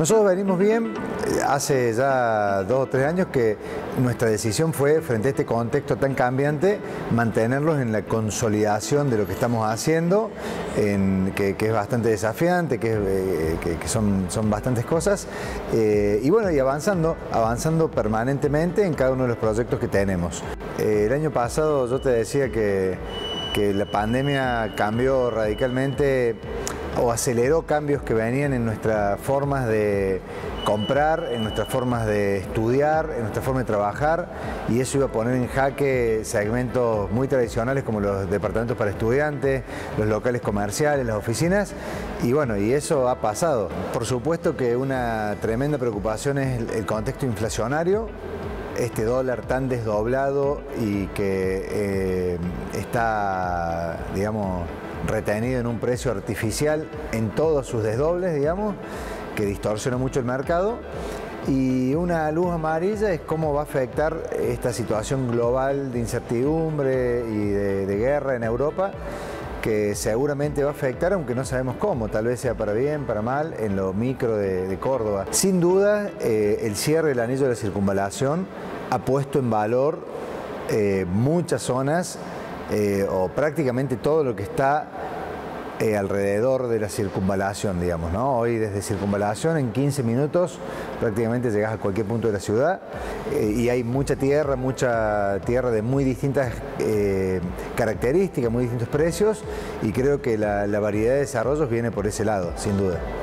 Nosotros venimos bien, hace ya 2 o 3 años que nuestra decisión fue, frente a este contexto tan cambiante, mantenerlos en la consolidación de lo que estamos haciendo, que es bastante desafiante, que son bastantes cosas, y bueno, y avanzando permanentemente en cada uno de los proyectos que tenemos. El año pasado yo te decía que la pandemia cambió radicalmente o aceleró cambios que venían en nuestras formas de comprar, en nuestras formas de estudiar, en nuestra forma de trabajar, y eso iba a poner en jaque segmentos muy tradicionales como los departamentos para estudiantes, los locales comerciales, las oficinas, y bueno, y eso ha pasado. Por supuesto que una tremenda preocupación es el contexto inflacionario, este dólar tan desdoblado y que está, digamos, retenido en un precio artificial en todos sus desdobles, digamos, que distorsiona mucho el mercado. Y una luz amarilla es cómo va a afectar esta situación global de incertidumbre y de guerra en Europa, que seguramente va a afectar, aunque no sabemos cómo, tal vez sea para bien, para mal, en lo micro de Córdoba. Sin duda, el cierre del anillo de la circunvalación ha puesto en valor muchas zonas, o prácticamente todo lo que está alrededor de la circunvalación, digamos, ¿no? Hoy desde circunvalación en 15 minutos prácticamente llegas a cualquier punto de la ciudad, y hay mucha tierra de muy distintas características, muy distintos precios, y creo que la variedad de desarrollos viene por ese lado, sin duda.